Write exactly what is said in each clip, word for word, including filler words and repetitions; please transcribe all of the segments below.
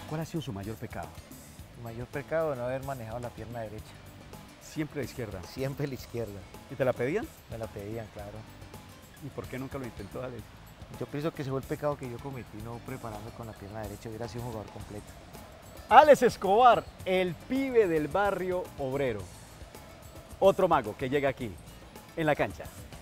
¿Cuál ha sido su mayor pecado? El mayor pecado de no haber manejado la pierna derecha. Siempre a la izquierda. Siempre la izquierda. ¿Y te la pedían? Me la pedían, claro. ¿Y por qué nunca lo intentó, Alex? Yo pienso que ese fue el pecado que yo cometí, no prepararme con la pierna derecha. Hubiera sido un jugador completo. Alex Escobar, el pibe del barrio obrero. Otro mago que llega aquí, en la cancha.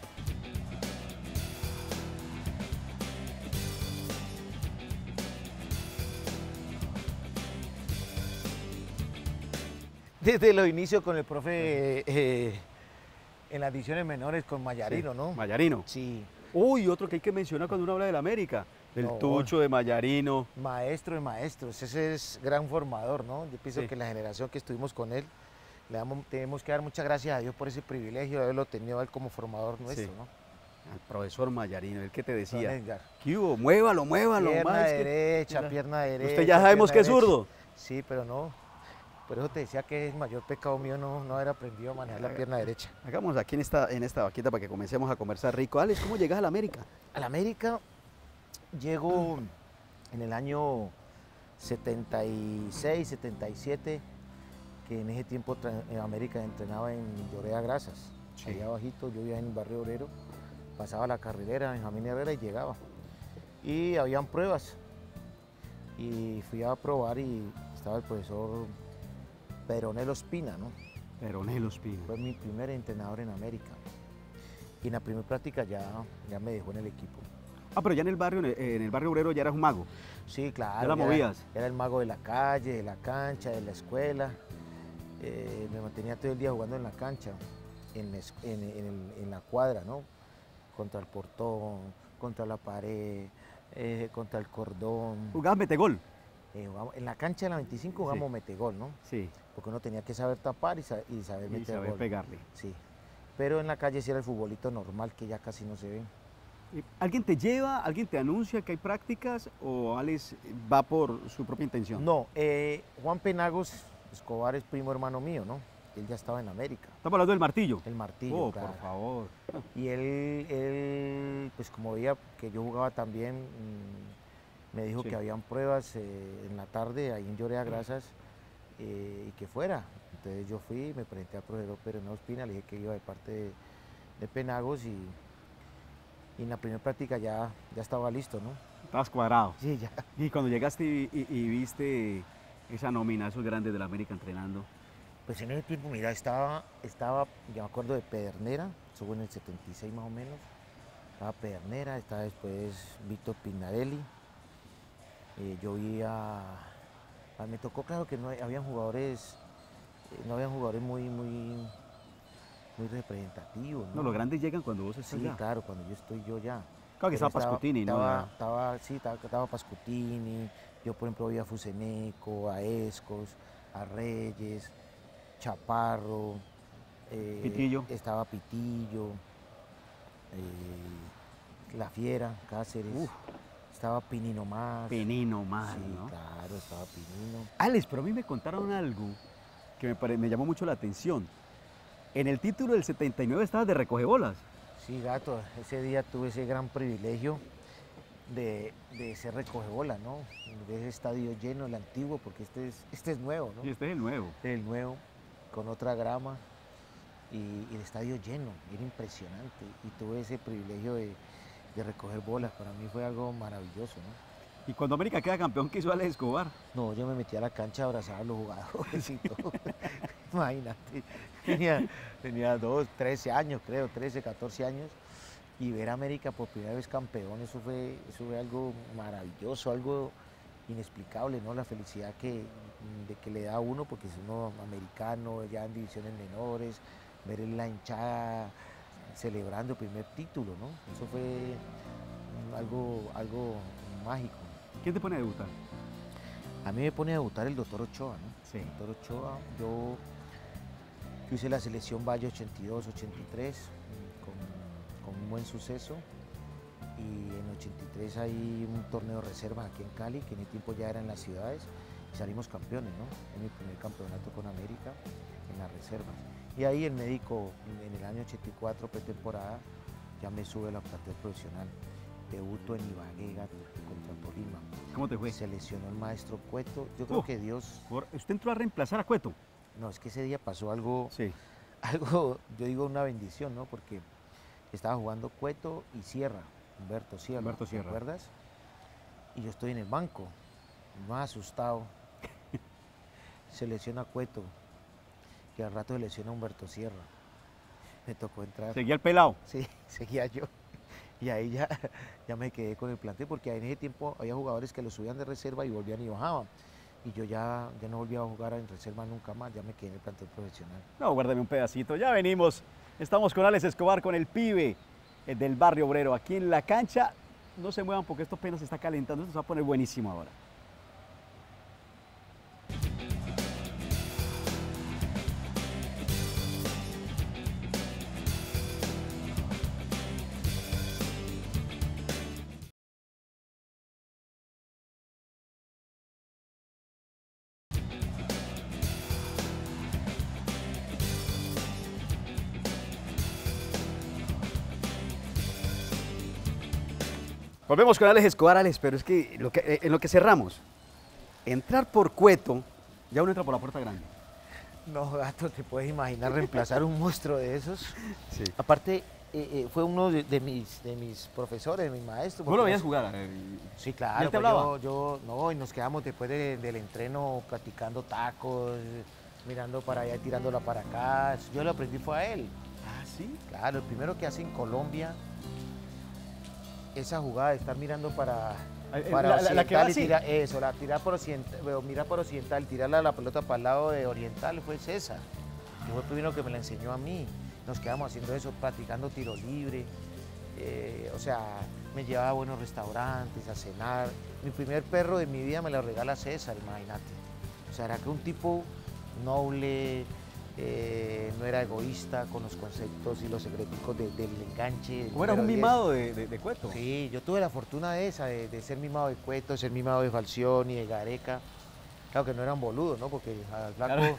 Desde los inicios con el profe eh, en las divisiones menores con Mayarino, Sí, ¿no? Mayarino. Sí, Uy, otro que hay que mencionar cuando uno habla del América. Del No. Tucho, de Mayarino. maestro de maestros, ese es gran formador, ¿no? Yo pienso Sí. que la generación que estuvimos con él, le damos, tenemos que dar muchas gracias a Dios por ese privilegio de haberlo tenido a él como formador nuestro, Sí. ¿no? Al profesor Mayarino, el que te Don decía. Edgar. ¿Qué hubo? Muévalo, muévalo. Pierna más que- derecha, Mira, pierna derecha. Usted ya sabemos que pierna es derecha. zurdo. Sí, pero no. Por eso te decía que el mayor pecado mío no, no haber aprendido a manejar la pierna derecha. Hagamos aquí en esta, en esta vaquita para que comencemos a conversar rico. Alex, ¿cómo llegas a la América? Al América llego en el año setenta y seis, setenta y siete, que en ese tiempo tra- en América entrenaba en Llorea Grasas, Sí. allá abajito, yo vivía en el barrio obrero, pasaba la carrilera, Benjamín Herrera y llegaba. Y habían pruebas, y fui a probar y estaba el profesor Peronel Ospina, ¿no? Peronel Ospina. Fue mi primer entrenador en América. Y en la primera práctica ya, ya me dejó en el equipo. Ah, pero ya en el barrio, en el, en el barrio obrero ya eras un mago. Sí, claro. ¿Ya la era- movías? Era, el mago de la calle, de la cancha, de la escuela. Eh, me mantenía todo el día jugando en la cancha, en, la es- en- en el- en la cuadra, ¿no? Contra el portón, contra la pared, eh, contra el cordón. Jugabas metegol. Eh, jugamos- en la cancha de la veinticinco jugamos Sí. metegol, ¿no? Sí. Porque uno tenía que saber tapar y, sa- y saber Y meter saber gol. pegarle. Sí. Pero en la calle sí era el futbolito normal, que ya casi no se ve. ¿Y ¿Alguien te lleva, alguien te anuncia que hay prácticas o Alex va por su propia intención? No, eh, Juan Penagos Escobar es primo hermano mío, ¿no? Él ya estaba en América, Estamos hablando del martillo. el martillo, Oh, claro. por favor. Y él, él, pues como veía que yo jugaba también, mm, me dijo Sí. que habían pruebas eh, en la tarde ahí en Llorea Grasas eh, y que fuera. Entonces yo fui, me presenté al profesor Peronel Ospina, le dije que iba de parte de, de Penagos y, y en la primera práctica ya, ya estaba listo, ¿no? Estabas cuadrado. Sí, ya. Y cuando llegaste y, y- y viste esa nómina, esos grandes de la América entrenando, Pues en ese tiempo, mira, estaba, estaba, ya me acuerdo de Pedernera, eso fue en el setenta y seis más o menos. Estaba Pedernera, estaba después Víctor Pinarelli. Eh, yo vi a, a- me tocó, claro que no hay- habían jugadores, eh, no habían jugadores muy, muy, muy representativos, no, ¿no? los grandes llegan cuando vos estás Sí, ya. claro, cuando yo estoy yo ya. Claro que Pero estaba Pascutini, ¿no? estaba, Ya. estaba- sí, estaba, estaba Pascutini, yo por ejemplo vi a Fuseneco, a Escos, a Reyes, Chaparro, eh, Pitillo. estaba Pitillo, eh, La Fiera, Cáceres, Uf. estaba Pinino más. Penino más, Sí, ¿no? claro, estaba Pinino. Alex, pero a mí me contaron algo que me, pare- me llamó mucho la atención. En el título del setenta y nueve estabas de recogebolas. Sí, gato, ese día tuve ese gran privilegio de, de ser recogebola, ¿no? De ese estadio lleno, el antiguo, porque este es, este es nuevo, ¿no? Y este es el nuevo. El nuevo, con otra grama y, y el estadio lleno, era impresionante. Y tuve ese privilegio de, de recoger bolas, para mí fue algo maravilloso, ¿no? Y cuando América queda campeón, ¿qué hizo Alex Escobar? No, yo me metí a la cancha a abrazar a los jugadores y todo. Imagínate, tenía, tenía dos, trece años, creo, trece, catorce años. Y ver a América por primera vez campeón, eso fue, eso fue algo maravilloso, algo inexplicable, ¿no? La felicidad que, de que le da a uno, porque es uno americano, ya en divisiones menores, ver la hinchada celebrando el primer título, ¿no? Eso fue mm, algo, algo mágico. ¿Quién te pone a debutar? A mí me pone a debutar el doctor Ochoa, ¿no? Sí. El doctor Ochoa, yo, yo hice la selección Valle ochenta y dos, ochenta y tres, mm, con, con un buen suceso. Y en ochenta y tres hay un torneo de reservas aquí en Cali, que en ese tiempo ya era en las ciudades, y salimos campeones, ¿no? Es mi primer campeonato con América en las reservas. Y ahí el médico, en el año ochenta y cuatro, pretemporada, ya me sube a la plantel profesional. Debuto en Ibagué contra Tolima. ¿Cómo te fue? Se lesionó el maestro Cueto. Yo creo Uh, que Dios... Por- ¿Usted entró a reemplazar a Cueto? No, es que ese día pasó algo, Sí. algo, yo digo una bendición, ¿no? Porque estaba jugando Cueto y Sierra, Humberto Sierra, Humberto ¿te Sierra. acuerdas? Y yo estoy en el banco, más asustado. Se lesiona Cueto, y al rato se lesiona Humberto Sierra. Me tocó entrar. Seguía el pelado. Sí, seguía yo. Y ahí ya, ya me quedé con el plantel, porque en ese tiempo había jugadores que lo subían de reserva y volvían y bajaban. Y yo ya, ya no volví a jugar en reserva nunca más, ya me quedé en el plantel profesional. No, guárdame un pedacito. Ya venimos. Estamos con Alex Escobar, con el pibe eh, del barrio obrero. Aquí en la cancha, no se muevan porque esto apenas se está calentando. Esto se va a poner buenísimo ahora. Volvemos con Alex Escobar, Alex, pero es que, lo que eh, en lo que cerramos, entrar por Cueto, ya uno entra por la puerta grande. No, gato, te puedes imaginar reemplazar un monstruo de esos. Sí. Aparte, eh, eh, fue uno de, de mis, de mis profesores, de mis maestros. ¿Vos lo porque veías nos- jugar? Eh, Sí, ¿Y claro. él te pues hablaba? yo, yo, no, y nos quedamos después de- del entreno practicando tacos, mirando para allá y tirándola para acá. Yo lo aprendí fue a él. Ah, sí. Claro, el primero que hace en Colombia, esa jugada de estar mirando para, Eh, eh, para la- la- la que va occidental y así. tirar, eso, la tirar por occidental, bueno, mirar por occidental, tirarla la pelota para el lado de oriental fue César, que fue el primero que me la enseñó a mí. Nos quedamos haciendo eso, practicando tiro libre, eh, o sea, me llevaba a buenos restaurantes, a cenar. Mi primer perro de mi vida me lo regala César, imagínate. O sea, era que un tipo noble, eh, no era egoísta con los conceptos y los secreticos de- del enganche. del ¿Cómo eras un número diez. mimado de, de- de Cueto? Sí, yo tuve la fortuna de esa, de, de ser mimado de Cueto, de ser mimado de Falcioni, de Gareca. Claro que no eran boludos, ¿no? Porque al flaco...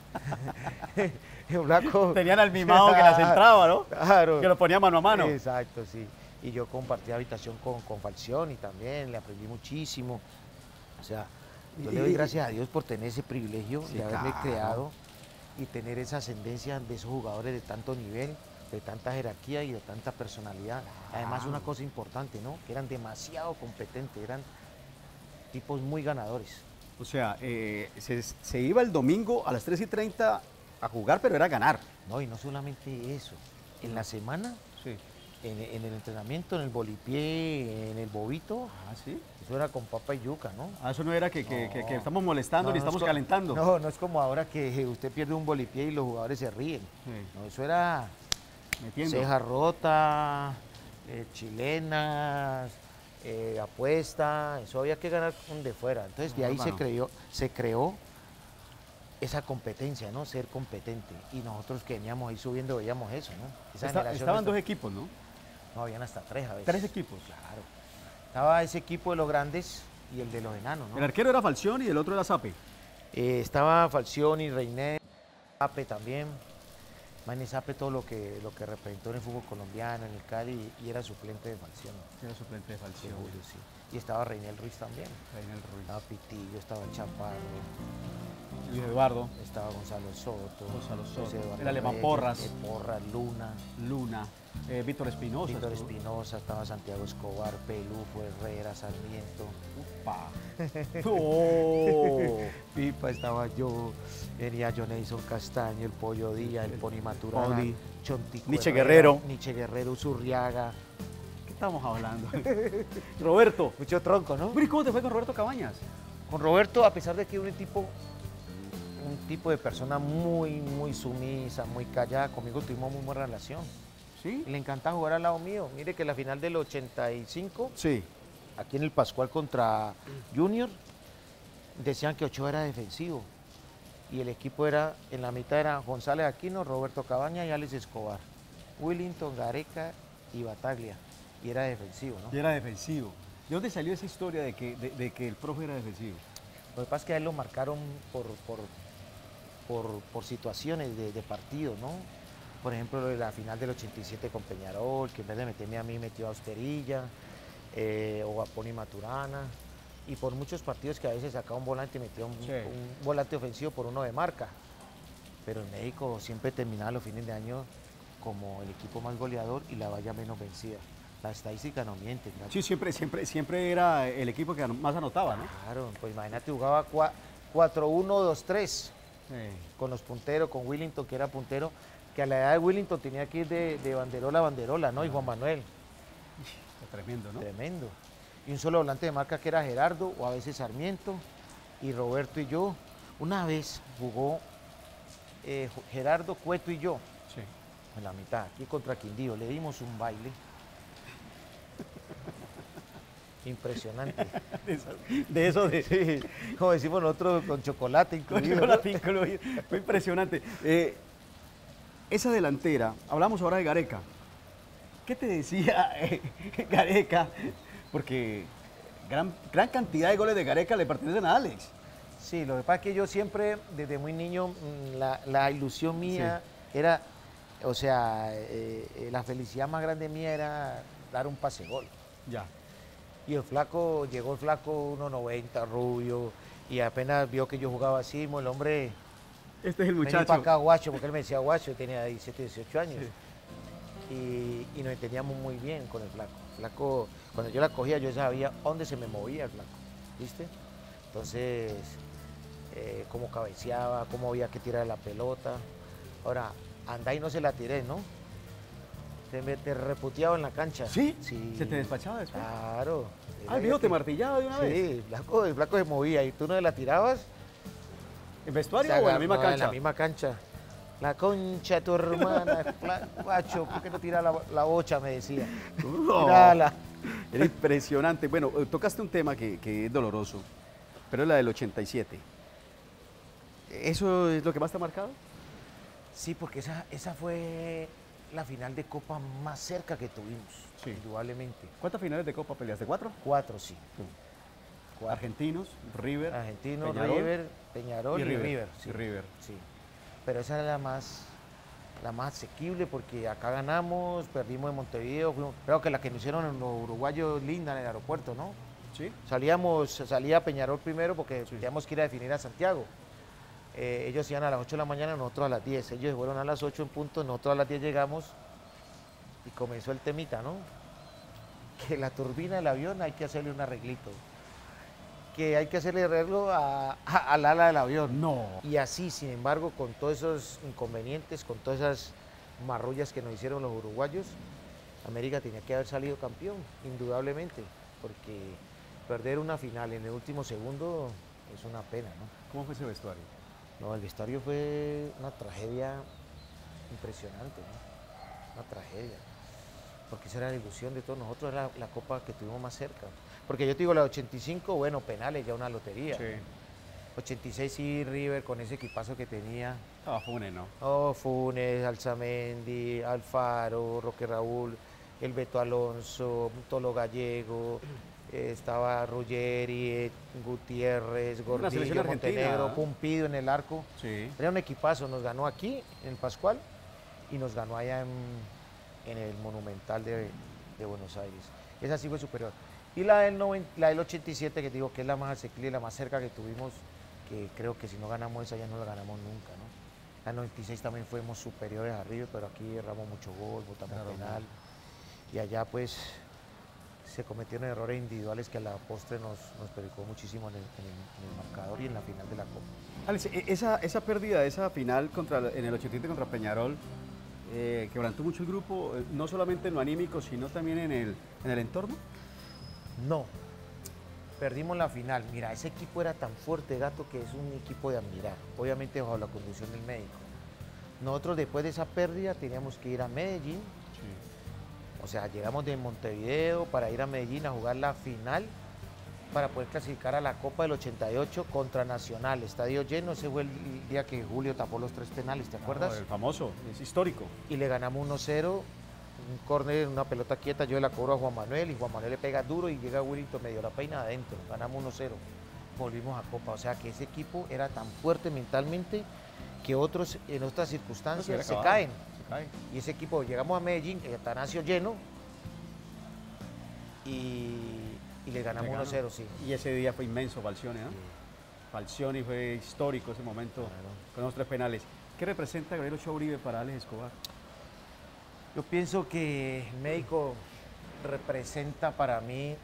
el flaco... Tenían al mimado que las entraba, ¿no? Claro. Que lo ponía mano a mano. Exacto, sí. Y yo compartí habitación con, con Falcioni también, le aprendí muchísimo. O sea, yo le doy Y- gracias a Dios por tener ese privilegio Sí, de haberme claro. creado y tener esa ascendencia de esos jugadores de tanto nivel, de tanta jerarquía y de tanta personalidad. Además, una cosa importante, ¿no? Que eran demasiado competentes, eran tipos muy ganadores. O sea, eh, se, se iba el domingo a las tres y treinta a jugar, pero era ganar. No, y no solamente eso. En la semana, Sí. en, en el entrenamiento, en el bolipié, en el bobito, Ah, sí. eso era con papa y yuca, ¿no? Ah, eso no era que, que- No. que- que estamos molestando No, ni no es estamos co- calentando. No, no es como ahora que usted pierde un bolipié y los jugadores se ríen. Sí, No, eso era metiendo. ceja rota, eh, chilenas, eh, apuesta, eso había que ganar con de fuera. Entonces de No, ahí se hermano. creó, se creó esa competencia, ¿no? Ser competente. Y nosotros que veníamos ahí subiendo veíamos eso, ¿no? Esa Está- generación estaban dos nuestra- equipos, ¿no? No, habían hasta tres a veces. Tres equipos. Claro. Estaba ese equipo de los grandes y el de los enanos, ¿no? El arquero era Falcioni y el otro era Zape. Eh, estaba Falcioni, Reiner, Zape también. Manny Zape todo lo que, lo que representó en el fútbol colombiano, en el Cali, y era suplente de Falcioni. Era suplente de Sí, Falcioni. Julio, sí. Y estaba Reinel Ruiz también. Reinel Ruiz. Estaba Pitillo, estaba Chaparro, Luis Eduardo, estaba Gonzalo Soto. Gonzalo Soto, José Eduardo el alemán Reyes, Porras. eh, Porras, Luna, Luna, eh, Víctor Espinosa. Víctor estuvo. Espinosa, estaba Santiago Escobar, Pelufo, Herrera, Sarmiento. Upa. Oh. Pipa estaba yo, venía Jonathan Castaño, el Pollo Díaz, el Pony Maturana, Pony. Chontico Nietzsche Herrera, Guerrero. Nietzsche Guerrero, Zurriaga. ¿Qué estamos hablando? Roberto. Mucho tronco, ¿no? Uy, ¿cómo te fue con Roberto Cabañas? Con Roberto, a pesar de que era un tipo, un tipo de persona muy, muy sumisa, muy callada, conmigo tuvimos muy buena relación. ¿Sí? Le encanta jugar al lado mío. Mire que la final del ochenta y cinco, Sí. aquí en el Pascual contra Junior, decían que Ochoa era defensivo. Y el equipo era, en la mitad era González Aquino, Roberto Cabaña y Alex Escobar. Willington, Gareca y Bataglia. Y era defensivo, ¿no? Y era defensivo. ¿De dónde salió esa historia de que, de, de que el profe era defensivo? Lo que pasa es que a él lo marcaron por, por, por, por situaciones de, de partido, ¿no? Por ejemplo, lo de la final del ochenta y siete con Peñarol, que en vez de meterme a mí metió a Austerilla, eh, o a Pony Maturana. y por muchos partidos que a veces sacaba un volante y metía un, Sí. un volante ofensivo por uno de marca. Pero en México siempre terminaba los fines de año como el equipo más goleador y la valla menos vencida. La estadística no miente, claro. Sí, siempre, siempre, siempre era el equipo que más anotaba, ¿no? Claro, pues imagínate, jugaba cuatro uno dos tres Sí. con los punteros, con Willington, que era puntero, que a la edad de Willington tenía que ir de, de banderola a banderola, ¿no? Y Juan Manuel, Tremendo, ¿no? tremendo. Y un solo volante de marca que era Gerardo, o a veces Sarmiento, y Roberto y yo. Una vez jugó eh, Gerardo, Cueto y yo, Sí. en la mitad, aquí contra Quindío, le dimos un baile. Impresionante. De eso, de, eso de, Sí, como decimos nosotros, con chocolate con incluido. chocolate incluido. Fue impresionante. Eh, esa delantera, hablamos ahora de Gareca. ¿Qué te decía eh, Gareca? Porque gran, gran cantidad de goles de Gareca le pertenecen a Alex. Sí, lo que pasa es que yo siempre, desde muy niño, mm, la, la ilusión mía era, o sea, eh, eh, la felicidad más grande mía era dar un pase gol. Ya. Y el flaco, llegó el flaco uno noventa, rubio, y apenas vio que yo jugaba así, el hombre, Este es el vení muchacho. para acá, guacho, porque él me decía guacho, yo tenía diecisiete, dieciocho años. Y, y nos entendíamos muy bien con el flaco. El flaco, cuando yo la cogía, yo sabía dónde se me movía el flaco, ¿viste? Entonces, eh, cómo cabeceaba, cómo había que tirar la pelota. Ahora, andá y no se la tiré, ¿no? Te, me- te reputeaba en la cancha. ¿Sí? Sí. ¿Se te despachaba después? Claro. Ah, el viejo te martillaba de una Sí, vez. el flaco, el flaco se movía y tú no la tirabas. ¿En vestuario se o en la agar- misma no, cancha? En la misma cancha. La concha de tu hermana, fla- guacho, ¿por qué no tira la, la bocha? Me decía. No. Tírala. Era impresionante. Bueno, eh, tocaste un tema que, que es doloroso, pero es la del ochenta y siete. ¿Eso es lo que más te ha marcado? Sí, porque esa, esa fue la final de Copa más cerca que tuvimos, Sí. indudablemente. ¿Cuántas finales de Copa peleaste? ¿Cuatro? Cuatro, sí. Cuatro. Argentinos, River, Argentino, Peñarol River, Peñarol y y, River. River. Y River. Sí. Pero esa era la más, la más asequible porque acá ganamos, perdimos en Montevideo, fuimos, creo que la que nos hicieron en los uruguayos linda en el aeropuerto, ¿no? ¿Sí? Salíamos, salía Peñarol primero porque teníamos que ir a definir a Santiago. Eh, ellos iban a las ocho de la mañana, nosotros a las diez. Ellos fueron a las ocho en punto, nosotros a las diez llegamos y comenzó el temita, ¿no? Que la turbina del avión hay que hacerle un arreglito. Que hay que hacerle arreglo a- a- al ala del avión. No. Y así, sin embargo, con todos esos inconvenientes, con todas esas marrullas que nos hicieron los uruguayos, América tenía que haber salido campeón, indudablemente, porque perder una final en el último segundo es una pena, ¿no? ¿Cómo fue ese vestuario? No, el vestuario fue una tragedia impresionante, ¿no? Una tragedia. Porque esa era la ilusión de todos nosotros, era la, la copa que tuvimos más cerca. Porque yo te digo, la ochenta y cinco, bueno, penales, ya una lotería. ochenta y seis sí, River con ese equipazo que tenía. Estaba Funes, ¿no? Oh, Funes, Alzamendi, Alfaro, Roque Raúl, el Beto Alonso, Tolo Gallego, eh, estaba Ruggeri, eh, Gutiérrez, Una selección Gordillo, argentina, Montenegro, ¿ah? Pumpido en el arco. Sí. Era un equipazo, nos ganó aquí, en el Pascual, y nos ganó allá en, en el Monumental de, de Buenos Aires. Esa sí fue superior. Y la del, noventa, la del ochenta y siete, que te digo que es la más asequible, la más cerca que tuvimos, que creo que si no ganamos esa ya no la ganamos nunca, ¿no? La noventa y seis también fuimos superiores a River, pero aquí erramos mucho gol, botamos Claro, penal. Y allá pues se cometieron errores individuales que a la postre nos, nos perjudicó muchísimo en el, en, el, en el marcador y en la final de la Copa. Alex, e- esa, esa pérdida, esa final contra, en el ochenta y siete contra Peñarol, eh, quebrantó mucho el grupo, eh, no solamente en lo anímico, sino también en el, en el entorno. No, perdimos la final. Mira, ese equipo era tan fuerte, Gato, que es un equipo de admirar, obviamente bajo la conducción del médico. Nosotros después de esa pérdida teníamos que ir a Medellín, o sea, llegamos de Montevideo para ir a Medellín a jugar la final para poder clasificar a la Copa del ochenta y ocho contra Nacional, estadio lleno. Ese fue el día que Julio tapó los tres penales, ¿te acuerdas? Ah, el famoso, es histórico. Y le ganamos uno cero, un córner, una pelota quieta, yo la cobro a Juan Manuel y Juan Manuel le pega duro y llega Willington medio la peina adentro, ganamos uno cero, volvimos a Copa. O sea que ese equipo era tan fuerte mentalmente que otros en otras circunstancias se caen. Se cae. Y ese equipo, llegamos a Medellín, el Atanasio lleno, y, y le ganamos Le ganó. uno cero, sí. Y ese día fue inmenso, Falcioni, ¿no? Sí, Falcioni fue histórico ese momento claro. con los tres penales. ¿Qué representa Gabriel Ochoa Uribe para Alex Escobar? Yo pienso que el médico representa para mí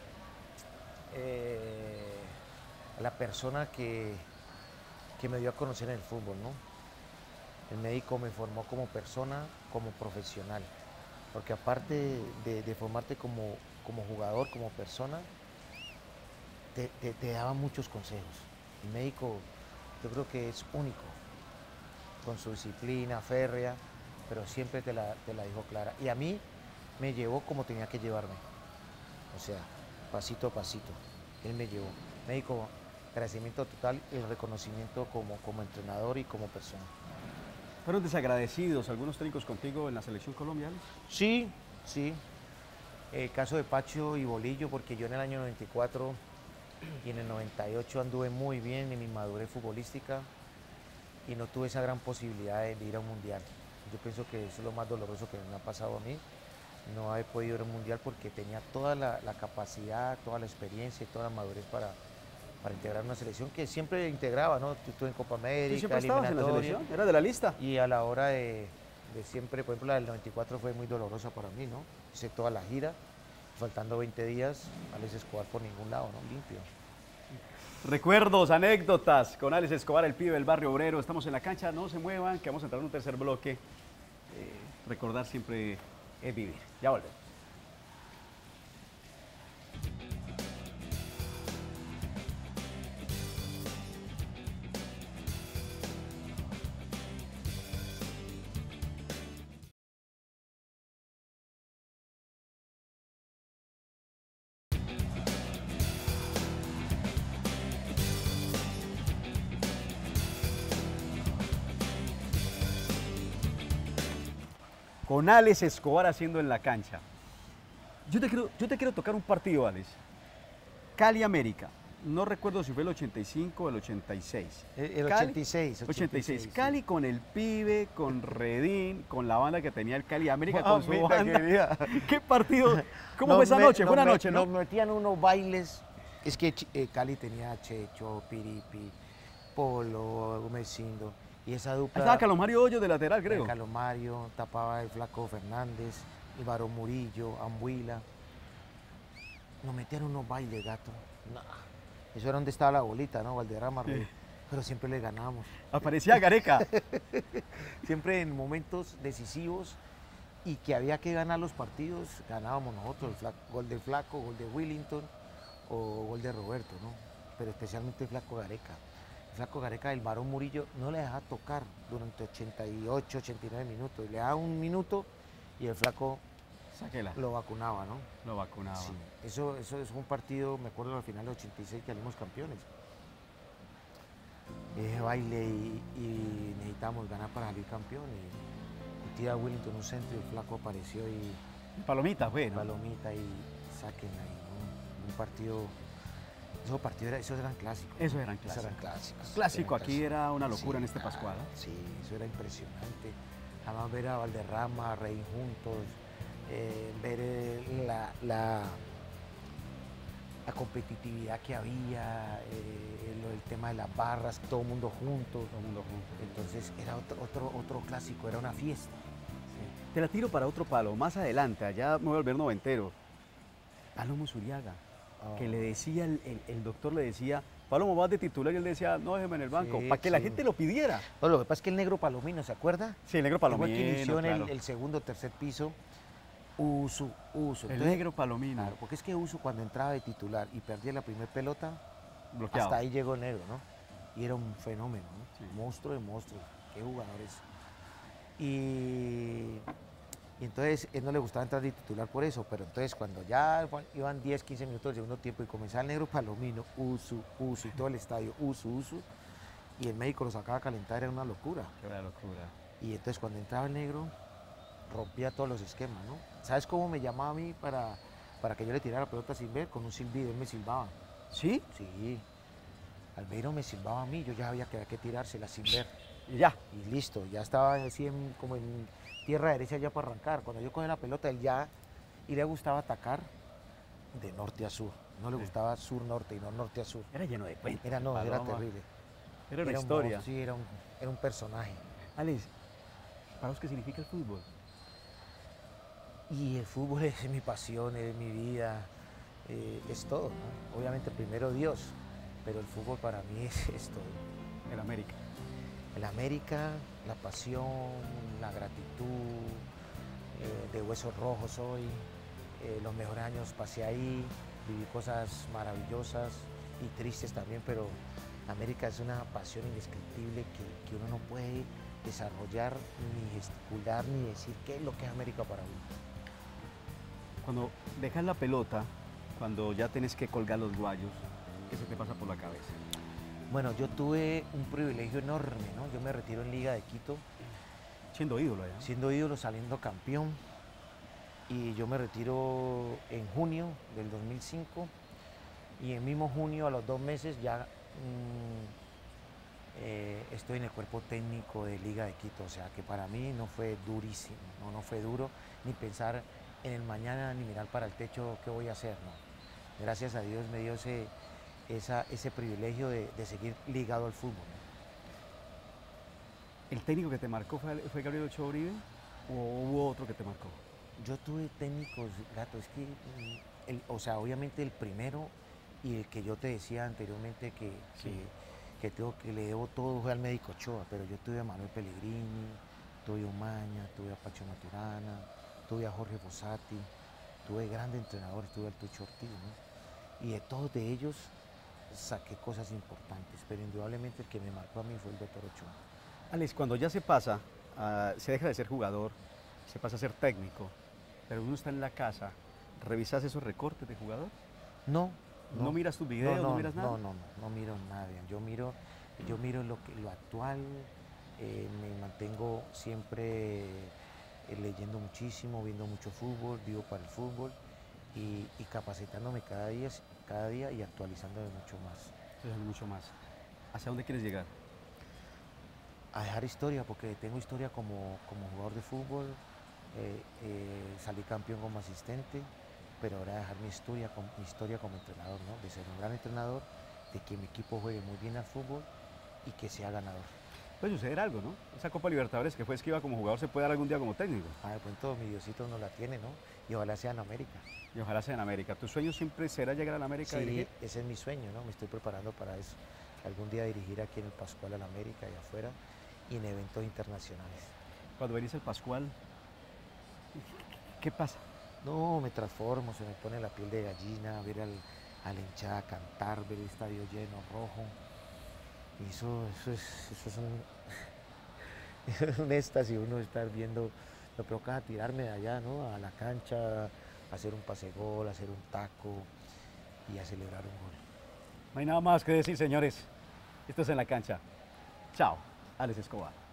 eh, a la persona que, que me dio a conocer en el fútbol, ¿no? El médico me formó como persona, como profesional, porque aparte de, de formarte como, como jugador, como persona, te, te, te daba muchos consejos. El médico yo creo que es único, con su disciplina férrea, pero siempre te la, te la dijo clara. Y a mí me llevó como tenía que llevarme, o sea, pasito a pasito. Él me llevó. Médico, agradecimiento total y el reconocimiento como, como entrenador y como persona. ¿Fueron desagradecidos algunos técnicos contigo en la selección colombiana? Sí, sí. El caso de Pacho y Bolillo, porque yo en el año noventa y cuatro y en el noventa y ocho anduve muy bien en mi madurez futbolística y no tuve esa gran posibilidad de ir a un mundial. Yo pienso que eso es lo más doloroso que me ha pasado a mí, no haber podido ir a un mundial porque tenía toda la, la capacidad, toda la experiencia y toda la madurez para, para integrar una selección que siempre integraba, ¿no? Estuve en Copa América, ¿Sí siempre estabas en la eliminatoria, selección? ¿Era de la lista? y a la hora de, de siempre, por ejemplo, la del noventa y cuatro fue muy dolorosa para mí, ¿no? Hice toda la gira, faltando veinte días, Alex Escobar por ningún lado, ¿no? Limpio. Recuerdos, anécdotas con Alex Escobar, el pibe del barrio obrero. Estamos en la cancha, no se muevan, que vamos a entrar en un tercer bloque. Eh, recordar siempre es vivir. Ya volvemos. Con Alex Escobar haciendo en la cancha. Yo te quiero, yo te quiero tocar un partido, Alex. Cali América. No recuerdo si fue el ochenta y cinco o el ochenta y seis. El, el Cali- ochenta y seis. ochenta y seis. sí. Cali con el pibe, con Redín, con la banda que tenía el Cali América, con su Mamita banda. querida. ¿Qué partido? ¿Cómo Nos fue esa me- noche? nos Fue una me- noche, ¿no? Nos metían unos bailes. Es que eh, Cali tenía a Checho, Piripi, Polo, Gomesindo. Y esa dupla. Estaba Calomario Hoyos de lateral, creo. Calomario, tapaba el Flaco Fernández, el Barón Murillo, Ambuila. Nos metían unos bailes, gato. No. Eso era donde estaba la bolita, ¿no? Valderrama, Sí. pero siempre le ganamos. Aparecía Gareca. Siempre en momentos decisivos y que había que ganar los partidos, ganábamos nosotros, el Flaco- gol de Flaco, gol de Willington o gol de Roberto, ¿no? Pero especialmente el Flaco Gareca. El Flaco Gareca, el Barón Murillo, no le dejaba tocar durante ochenta y ocho, ochenta y nueve minutos. Le daba un minuto y el Flaco Sáquela. lo vacunaba, ¿no? Lo vacunaba. Sí, eso, eso es un partido, me acuerdo al final del ochenta y seis que salimos campeones. Ese baile y, y necesitamos ganar para salir campeón. Y, y tira Willington un centro y el Flaco apareció y Palomita fue, ¿no? palomita y saquen ahí, ¿no? Un partido, esos partidos era- esos eran clásicos. Esos eran Esos clásicos. eran clásicos. Clásico eran aquí clásicos. era una locura Sí, en este ah, Pascual. ¿eh? Sí, eso era impresionante. Además ver a Valderrama, a Rey juntos, eh, ver eh, la, la, la competitividad que había, eh, lo- el tema de las barras, todo el mundo junto. Todo el mundo junto. Entonces era otro, otro, otro clásico, era una fiesta. Te la tiro para otro palo. Más adelante, allá me voy a volver noventero. Palomo Zuriaga, que Oh. le decía, el, el- el doctor le decía, Palomo vas de titular y él decía, no déjeme en el banco, Sí, para que la sí. gente lo pidiera. No, lo que pasa es que el negro Palomino, ¿se acuerda? Sí, el negro Igual Palomino, que inició en el, claro. el segundo o tercer piso, Uso, Uso. El negro Palomino, Claro, porque es que Uso cuando entraba de titular y perdía la primera pelota, bloqueado. hasta ahí llegó el negro, ¿no? Y era un fenómeno, ¿no? Sí. Monstruo de monstruos, qué jugadores. Y, y entonces él no le gustaba entrar de titular por eso, pero entonces cuando ya fue- iban diez, quince minutos del segundo tiempo y comenzaba el negro Palomino, Uso, Uso, y todo el estadio, Uso, Uso, y el médico lo sacaba a calentar, era una locura. Qué una locura. Y entonces cuando entraba el negro, rompía todos los esquemas, ¿no? ¿Sabes cómo me llamaba a mí para, para que yo le tirara la pelota sin ver? Con un silbido, él me silbaba. ¿Sí? Sí, Albeiro me silbaba a mí, yo ya sabía que había que tirársela sin ver. Y ya. Y listo, ya estaba así en- como en tierra derecha ya para arrancar. Cuando yo cogí la pelota, él ya, y le gustaba atacar de norte a sur. No le Sí. gustaba sur-norte y no norte a sur. Era lleno de cuentos. Era, no, era Paloma. terrible. Era una Era un historia. monstruo, sí, era un, era un personaje. Alex, ¿para vos qué significa el fútbol? Y el fútbol es mi pasión, es mi vida, eh, es todo, ¿no? Obviamente primero Dios, pero el fútbol para mí es, es todo. El América. El América, la pasión, la gratitud, eh, de huesos rojos soy, eh, los mejores años pasé ahí, viví cosas maravillosas y tristes también, pero América es una pasión indescriptible que, que uno no puede desarrollar, ni gesticular, ni decir qué es lo que es América para uno. Cuando dejas la pelota, cuando ya tenés que colgar los guayos, ¿qué se te pasa por la cabeza? Bueno, yo tuve un privilegio enorme, ¿no? Yo me retiro en Liga de Quito, Siendo ídolo allá. siendo ídolo, saliendo campeón, y yo me retiro en junio del dos mil cinco, y en mismo junio, a los dos meses, ya mm, eh, estoy en el cuerpo técnico de Liga de Quito, o sea que para mí no fue durísimo, no, no fue duro ni pensar en el mañana ni mirar para el techo qué voy a hacer, ¿no? Gracias a Dios me dio ese, esa, ese privilegio de, de seguir ligado al fútbol, ¿no? ¿El técnico que te marcó fue, fue Gabriel Ochoa Uribe o hubo otro que te marcó? Yo tuve técnicos, gato, es que, mm, el- o sea, obviamente el primero y el que yo te decía anteriormente que, Sí. que, que tengo que le debo todo fue al médico Ochoa, pero yo tuve a Manuel Pellegrini, tuve a Umaña, tuve a Pacho Maturana, tuve a Jorge Fossati, tuve grandes entrenadores, tuve al Tucho Ortiz, ¿no? Y de todos de ellos saqué cosas importantes, pero indudablemente el que me marcó a mí fue el doctor Ochoa. Alex, cuando ya se pasa, ah, se deja de ser jugador, se pasa a ser técnico, pero uno está en la casa, ¿revisas esos recortes de jugador? No, ¿No miras tus videos, no miras nada? No, no, no, no miro nada. Yo miro, yo miro lo, que, lo actual, eh, me mantengo siempre eh, leyendo muchísimo, viendo mucho fútbol, vivo para el fútbol y, y capacitándome cada día, cada día y actualizándome mucho más. Eso es mucho más. ¿Hacia dónde quieres llegar? A dejar historia, porque tengo historia como, como jugador de fútbol, eh, eh, salí campeón como asistente, pero ahora dejar mi historia, como, mi historia como entrenador, ¿no? De ser un gran entrenador, de que mi equipo juegue muy bien al fútbol y que sea ganador. Puede suceder algo, ¿no? Esa Copa Libertadores que fue esquiva como jugador se puede dar algún día como técnico. Ah, de pronto mi Diosito no la tiene, ¿no? Y ojalá sea en América. Y ojalá sea en América. ¿Tu sueño siempre será llegar a la América a Sí, dirigir? ese es mi sueño, ¿no? Me estoy preparando para eso. Algún día dirigir aquí en el Pascual al América y afuera y en eventos internacionales. Cuando venís al Pascual, ¿qué pasa? No, me transformo, se me pone la piel de gallina, ver al, a la hinchada cantar, ver el estadio lleno, rojo. Y eso, eso es, eso es un, eso es un éxtasis, uno estar viendo, lo provoca tirarme de allá, ¿no? A la cancha, hacer un pase gol, hacer un taco y a celebrar un gol. No hay nada más que decir, señores. Esto es En la Cancha. Chao, Alex Escobar.